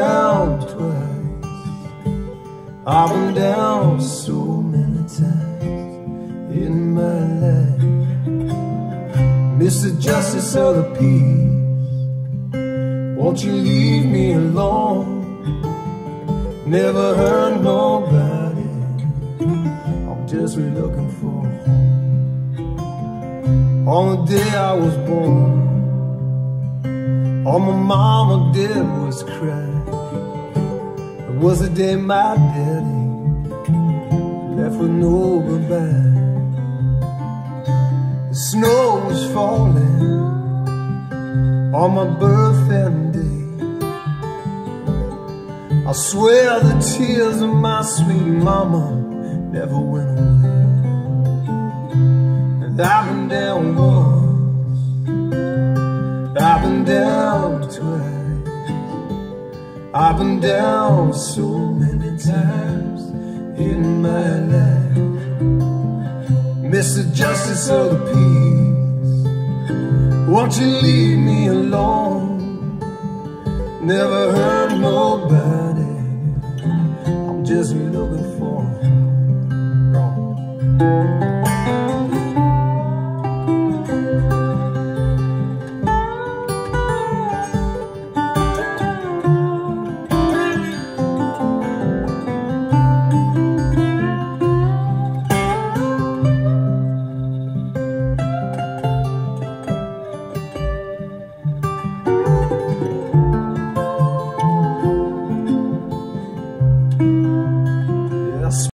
down twice. I've been down so many times in my life. Mr. Justice of the Peace, won't you leave me alone? Never hurt nobody, I'm just looking for a home. On the day I was born, all my mama did was cry. It was the day my daddy left with no goodbye. The snow was falling on my birthday. I swear the tears of my sweet mama never went away. And I've been down once, I've been down twice, I've been down so many times in my life. Mr. Justice of the Peace, won't you leave me alone? Never hurt nobody, I'm just looking for a home.